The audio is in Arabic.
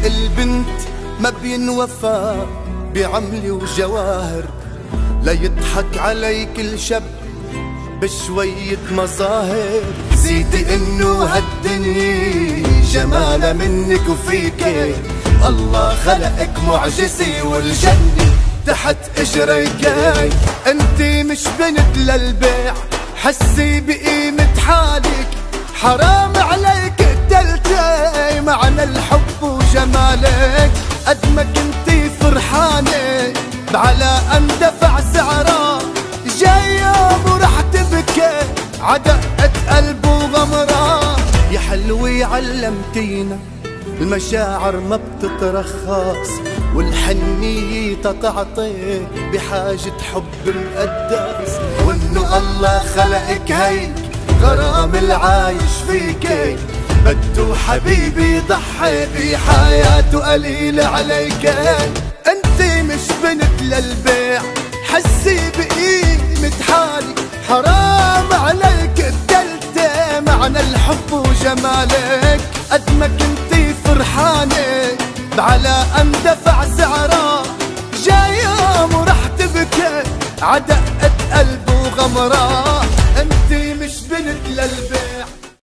البنت ما بينوفى بعمل وجواهر، لا يضحك عليك الشاب بشوية مظاهر. زيدي انه هالدنيا جمالة منك وفيك، الله خلقك معجزة والجنة تحت اجريك. انتي مش بنت للبيع، حسي بقيمة حالك، حرام عليك قتلتي معنى الحب وجمالك. قد ما كنتي فرحانة بعلى اندفع سعرها، جاي يوم ورح تبكي عدقة قلب وغمرة. يا حلوة علمتينا المشاعر ما بتترخص، والحنية تتعطي بحاجة حب مقدس، وانه الله خلقك هيك غرام العايش فيكي، بده حبيبي يضحي بحياته قليل عليك. انتي مش بنت للبيع، حسي بقيمة حالك، حرام عليك قتلتي معنى الحب وجمالك. قد ما كنتي فرحانة بعلى اندفع سعرها، جاي يوم ورح تبكي عدقة قلب وغمرة. انتي مش بنت للبيت.